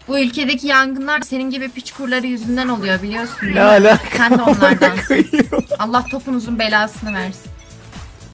Bu ülkedeki yangınlar senin gibi piç kurları yüzünden oluyor biliyorsun değil Ne mi? alaka? Sen de onlardansın. Koyuyor. Allah topunuzun belasını versin.